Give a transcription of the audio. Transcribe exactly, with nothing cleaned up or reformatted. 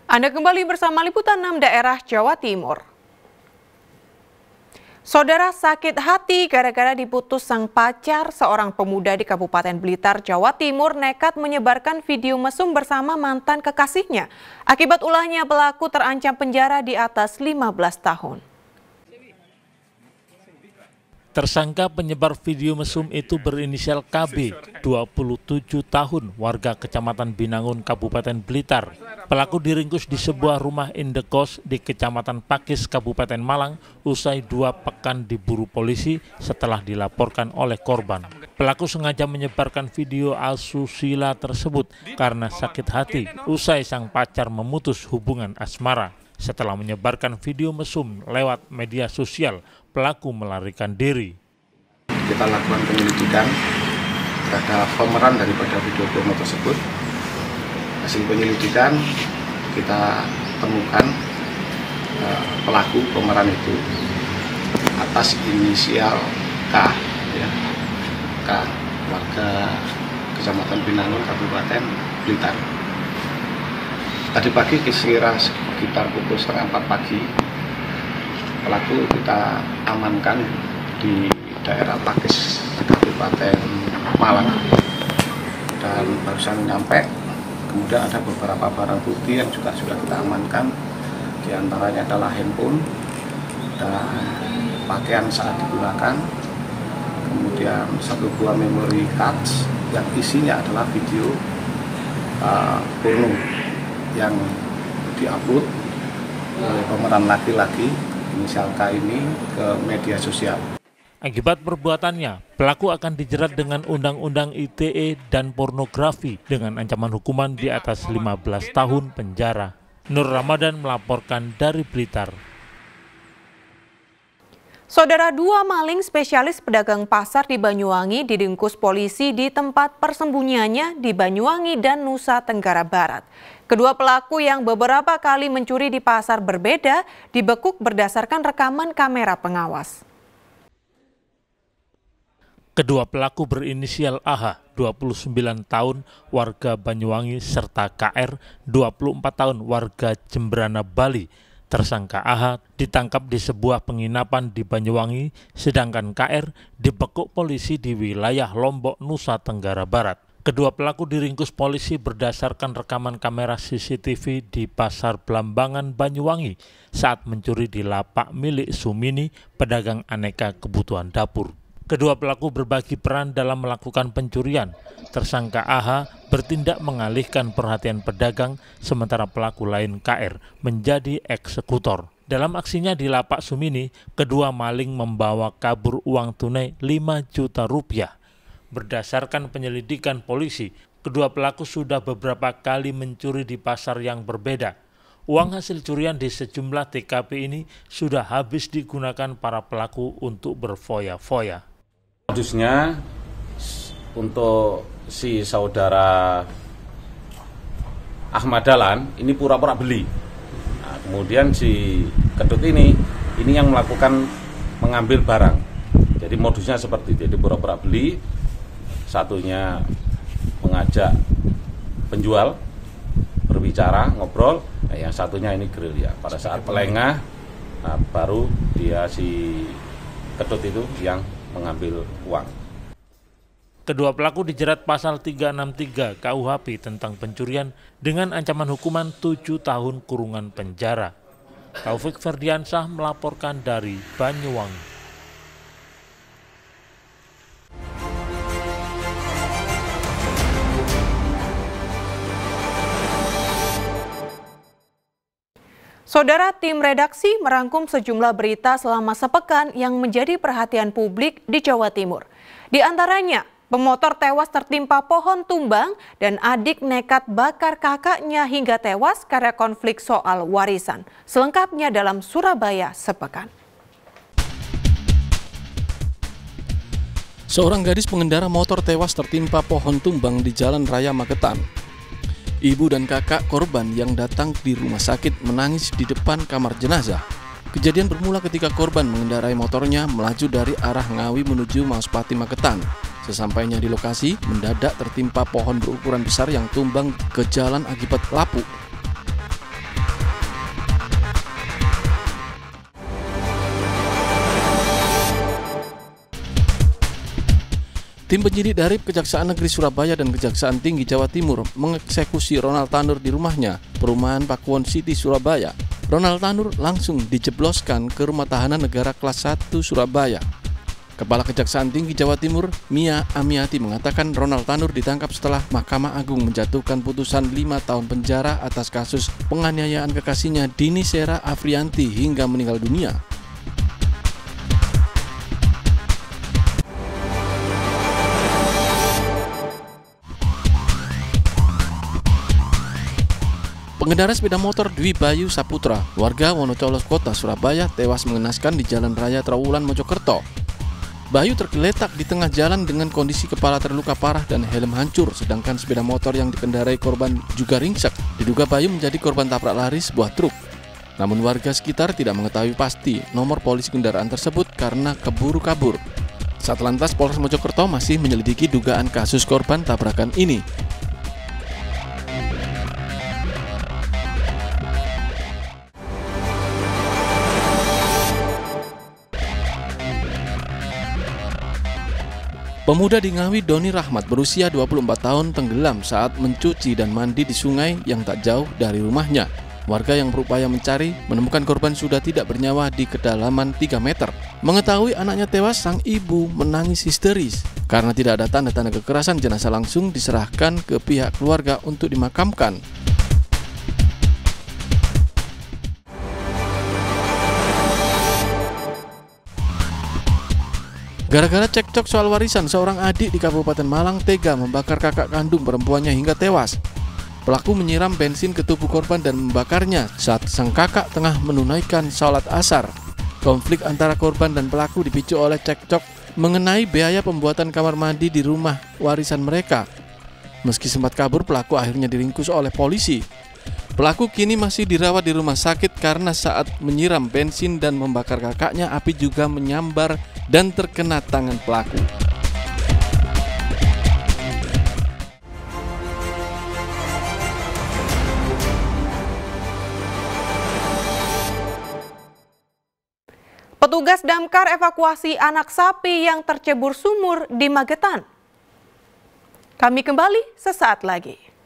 Anda kembali bersama Liputan enam Daerah Jawa Timur. Saudara sakit hati gara-gara diputus sang pacar, seorang pemuda di Kabupaten Blitar, Jawa Timur nekat menyebarkan video mesum bersama mantan kekasihnya. Akibat ulahnya, pelaku terancam penjara di atas lima belas tahun. Tersangka penyebar video mesum itu berinisial K B, dua puluh tujuh tahun, warga Kecamatan Binangun, Kabupaten Blitar. Pelaku diringkus di sebuah rumah indekos di Kecamatan Pakis, Kabupaten Malang, usai dua pekan diburu polisi setelah dilaporkan oleh korban. Pelaku sengaja menyebarkan video asusila tersebut karena sakit hati usai sang pacar memutus hubungan asmara. Setelah menyebarkan video mesum lewat media sosial, pelaku melarikan diri. Kita lakukan penyelidikan terhadap pemeran daripada video porno tersebut. Hasil penyelidikan kita temukan uh, pelaku pemeran itu atas inisial K, ya, K, warga Kecamatan Binangun, Kabupaten Blitar. Tadi pagi kira sekitar pukul setengah empat pagi, pelaku kita amankan di daerah Pakis, Kabupaten Malang, dan barusan nyampe. Kemudian ada beberapa barang bukti yang juga sudah kita amankan, diantaranya adalah handphone dan pakaian saat digunakan, kemudian satu buah memory card yang isinya adalah video uh, porno yang diupload oleh pemeran laki-laki inisial K ini ke media sosial. Akibat perbuatannya, pelaku akan dijerat dengan Undang-Undang I T E dan pornografi dengan ancaman hukuman di atas lima belas tahun penjara. Nur Ramadan melaporkan dari Blitar. Saudara, dua maling spesialis pedagang pasar di Banyuwangi diringkus polisi di tempat persembunyiannya di Banyuwangi dan Nusa Tenggara Barat. Kedua pelaku yang beberapa kali mencuri di pasar berbeda dibekuk berdasarkan rekaman kamera pengawas. Kedua pelaku berinisial A H, dua puluh sembilan tahun, warga Banyuwangi, serta K R, dua puluh empat tahun, warga Jembrana, Bali. Tersangka A H ditangkap di sebuah penginapan di Banyuwangi, sedangkan K R dibekuk polisi di wilayah Lombok, Nusa Tenggara Barat. Kedua pelaku diringkus polisi berdasarkan rekaman kamera C C T V di Pasar Blambangan, Banyuwangi saat mencuri di lapak milik Sumini, pedagang aneka kebutuhan dapur. Kedua pelaku berbagi peran dalam melakukan pencurian. Tersangka A H bertindak mengalihkan perhatian pedagang, sementara pelaku lain K R menjadi eksekutor. Dalam aksinya di lapak Sumini, kedua maling membawa kabur uang tunai lima juta rupiah. Berdasarkan penyelidikan polisi, kedua pelaku sudah beberapa kali mencuri di pasar yang berbeda. Uang hasil curian di sejumlah T K P ini sudah habis digunakan para pelaku untuk berfoya-foya. Modusnya untuk si saudara Ahmad Dahlan ini pura-pura beli. Nah, kemudian si kedut ini ini yang melakukan mengambil barang. Jadi modusnya seperti itu. Jadi pura-pura beli, satunya mengajak penjual berbicara, ngobrol, nah, yang satunya ini gerilya. Pada saat pelengah, nah, baru dia si kedut itu yang mengambil uang. Kedua pelaku dijerat pasal tiga enam tiga K U H P tentang pencurian dengan ancaman hukuman tujuh tahun kurungan penjara. Taufik Ferdiansyah melaporkan dari Banyuwangi. Saudara, tim redaksi merangkum sejumlah berita selama sepekan yang menjadi perhatian publik di Jawa Timur. Di antaranya, pemotor tewas tertimpa pohon tumbang dan adik nekat bakar kakaknya hingga tewas karena konflik soal warisan. Selengkapnya dalam Surabaya sepekan. Seorang gadis pengendara motor tewas tertimpa pohon tumbang di Jalan Raya Magetan. Ibu dan kakak korban yang datang di rumah sakit menangis di depan kamar jenazah. Kejadian bermula ketika korban mengendarai motornya melaju dari arah Ngawi menuju Mauspati Magetan. Sesampainya di lokasi, mendadak tertimpa pohon berukuran besar yang tumbang ke jalan akibat lapuk. Tim penyidik dari Kejaksaan Negeri Surabaya dan Kejaksaan Tinggi Jawa Timur mengeksekusi Ronald Tanur di rumahnya, Perumahan Pakuwon City, Surabaya. Ronald Tanur langsung dijebloskan ke Rumah Tahanan Negara Kelas satu Surabaya. Kepala Kejaksaan Tinggi Jawa Timur, Mia Amiati, mengatakan Ronald Tanur ditangkap setelah Mahkamah Agung menjatuhkan putusan lima tahun penjara atas kasus penganiayaan kekasihnya Dini Sera Afrianti hingga meninggal dunia. Pengendara sepeda motor Dwi Bayu Saputra, warga Wonocolo Kota, Surabaya, tewas mengenaskan di Jalan Raya Trawulan, Mojokerto. Bayu tergeletak di tengah jalan dengan kondisi kepala terluka parah dan helm hancur, sedangkan sepeda motor yang dikendarai korban juga ringsek. Diduga Bayu menjadi korban tabrak lari sebuah truk. Namun warga sekitar tidak mengetahui pasti nomor polisi kendaraan tersebut karena keburu kabur. Satlantas Polres Mojokerto masih menyelidiki dugaan kasus korban tabrakan ini. Pemuda di Ngawi, Doni Rahmat, berusia dua puluh empat tahun, tenggelam saat mencuci dan mandi di sungai yang tak jauh dari rumahnya. Warga yang berupaya mencari menemukan korban sudah tidak bernyawa di kedalaman tiga meter. Mengetahui anaknya tewas, sang ibu menangis histeris. Karena tidak ada tanda-tanda kekerasan, jenazah langsung diserahkan ke pihak keluarga untuk dimakamkan. Gara-gara cekcok soal warisan, seorang adik di Kabupaten Malang tega membakar kakak kandung perempuannya hingga tewas. Pelaku menyiram bensin ke tubuh korban dan membakarnya saat sang kakak tengah menunaikan sholat asar. Konflik antara korban dan pelaku dipicu oleh cekcok mengenai biaya pembuatan kamar mandi di rumah warisan mereka. Meski sempat kabur, pelaku akhirnya diringkus oleh polisi. Pelaku kini masih dirawat di rumah sakit karena saat menyiram bensin dan membakar kakaknya, api juga menyambar dan terkena tangan pelaku. Petugas damkar evakuasi anak sapi yang tercebur sumur di Magetan. Kami kembali sesaat lagi.